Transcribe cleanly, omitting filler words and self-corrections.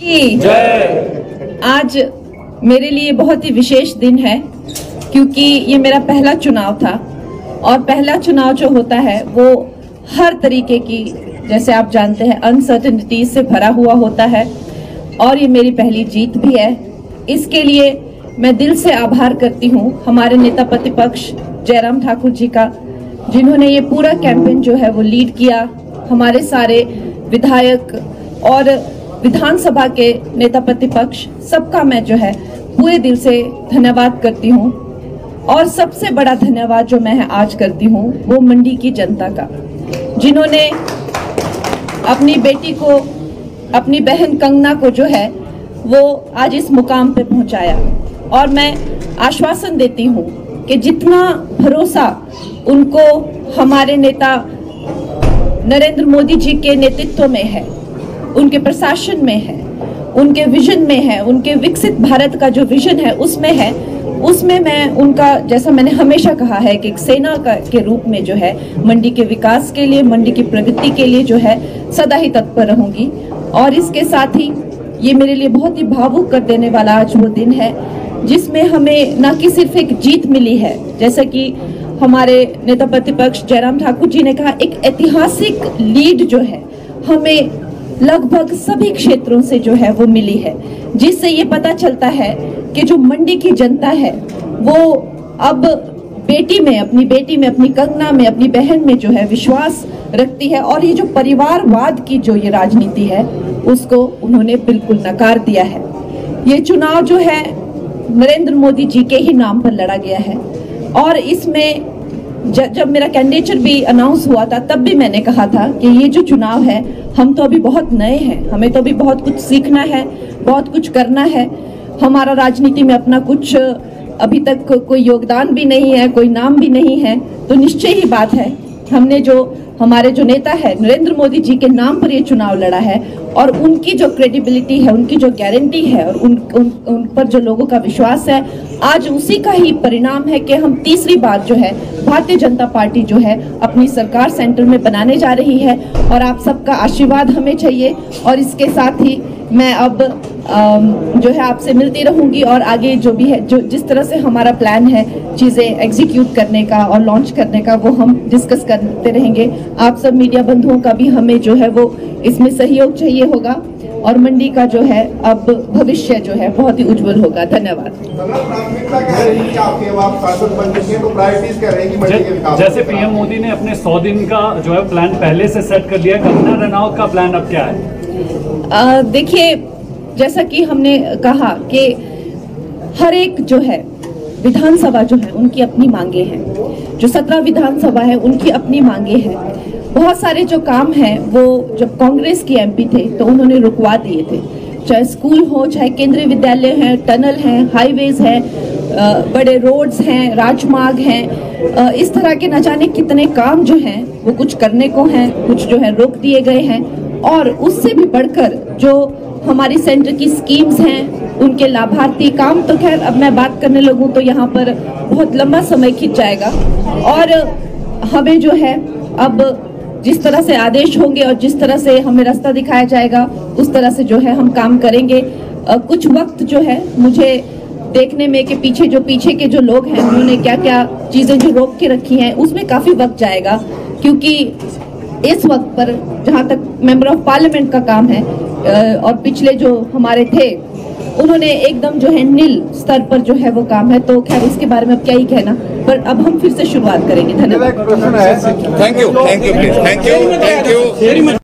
जय। आज मेरे लिए बहुत ही विशेष दिन है क्योंकि ये मेरा पहला चुनाव था और पहला चुनाव जो होता है वो हर तरीके की, जैसे आप जानते हैं, अनसर्टेनिटी से भरा हुआ होता है और ये मेरी पहली जीत भी है। इसके लिए मैं दिल से आभार करती हूँ हमारे नेता प्रतिपक्ष जयराम ठाकुर जी का, जिन्होंने ये पूरा कैंपेन जो है वो लीड किया। हमारे सारे विधायक और विधानसभा के नेता प्रतिपक्ष सबका मैं जो है पूरे दिल से धन्यवाद करती हूँ। और सबसे बड़ा धन्यवाद जो मैं आज करती हूँ वो मंडी की जनता का, जिन्होंने अपनी बेटी को, अपनी बहन कंगना को जो है वो आज इस मुकाम पे पहुंचाया। और मैं आश्वासन देती हूँ कि जितना भरोसा उनको हमारे नेता नरेंद्र मोदी जी के नेतृत्व में है, उनके प्रशासन में है, उनके विजन में है, उनके विकसित भारत का जो विजन है उसमें है, उसमें मैं उनका, जैसा मैंने हमेशा कहा है कि एक सेना के रूप में जो है मंडी के विकास के लिए, मंडी की प्रगति के लिए जो है सदा ही तत्पर रहूंगी। और इसके साथ ही ये मेरे लिए बहुत ही भावुक कर देने वाला आज वो दिन है जिसमें हमें न कि सिर्फ एक जीत मिली है, जैसा कि हमारे नेता प्रतिपक्ष जयराम ठाकुर जी ने कहा, एक ऐतिहासिक लीड जो है हमें लगभग सभी क्षेत्रों से जो है वो मिली है, जिससे ये पता चलता है कि जो मंडी की जनता है वो अब बेटी में, अपनी बेटी में, अपनी कंगना में, अपनी बहन में जो है विश्वास रखती है। और ये जो परिवारवाद की जो ये राजनीति है उसको उन्होंने बिल्कुल नकार दिया है। ये चुनाव जो है नरेंद्र मोदी जी के ही नाम पर लड़ा गया है और इसमें जब मेरा कैंडिडेचर भी अनाउंस हुआ था तब भी मैंने कहा था कि ये जो चुनाव है, हम तो अभी बहुत नए हैं, हमें तो अभी बहुत कुछ सीखना है, बहुत कुछ करना है। हमारा राजनीति में अपना कुछ अभी तक कोई योगदान भी नहीं है, कोई नाम भी नहीं है, तो निश्चय ही बात है हमने जो हमारे जो नेता है नरेंद्र मोदी जी के नाम पर ये चुनाव लड़ा है और उनकी जो क्रेडिबिलिटी है, उनकी जो गारंटी है और उन पर जो लोगों का विश्वास है, आज उसी का ही परिणाम है कि हम तीसरी बार जो है भारतीय जनता पार्टी जो है अपनी सरकार सेंटर में बनाने जा रही है और आप सबका आशीर्वाद हमें चाहिए। और इसके साथ ही मैं अब जो है आपसे मिलती रहूंगी और आगे जो भी है, जो जिस तरह से हमारा प्लान है चीजें एग्जीक्यूट करने का और लॉन्च करने का, वो हम डिस्कस करते रहेंगे। आप सब मीडिया बंधुओं का भी हमें जो है वो इसमें सहयोग चाहिए होगा और मंडी का जो है अब भविष्य जो है बहुत ही उज्जवल होगा। धन्यवाद। जैसे पीएम मोदी ने अपने 100 दिन का जो है प्लान पहले से सेट कर लिया, कंगना रनौत का प्लान अब क्या है? देखिए, जैसा कि हमने कहा कि हर एक जो है विधानसभा जो है उनकी अपनी मांगे हैं, जो 17 विधानसभा है उनकी अपनी मांगे हैं। बहुत सारे जो काम हैं वो जब कांग्रेस के एमपी थे तो उन्होंने रुकवा दिए थे, चाहे स्कूल हो, चाहे केंद्रीय विद्यालय हैं, टनल हैं, हाईवेज हैं, बड़े रोड्स हैं, राजमार्ग हैं, इस तरह के न जाने कितने काम जो हैं वो कुछ करने को हैं, कुछ जो है रोक दिए गए हैं। और उससे भी बढ़कर जो हमारी सेंटर की स्कीम्स हैं, उनके लाभार्थी काम, तो खैर अब मैं बात करने लगूं तो यहाँ पर बहुत लंबा समय खिंच जाएगा। और हमें जो है अब जिस तरह से आदेश होंगे और जिस तरह से हमें रास्ता दिखाया जाएगा उस तरह से जो है हम काम करेंगे। कुछ वक्त जो है मुझे देखने में कि पीछे के जो लोग हैं उन्होंने क्या क्या चीजें जो रोक के रखी हैं उसमें काफी वक्त जाएगा, क्योंकि इस वक्त पर जहां तक मेंबर ऑफ पार्लियामेंट का काम है और पिछले जो हमारे थे उन्होंने एकदम जो है नील स्तर पर जो है वो काम है, तो खैर इसके बारे में अब क्या ही कहना, पर अब हम फिर से शुरुआत करेंगे। धन्यवाद। Thank you.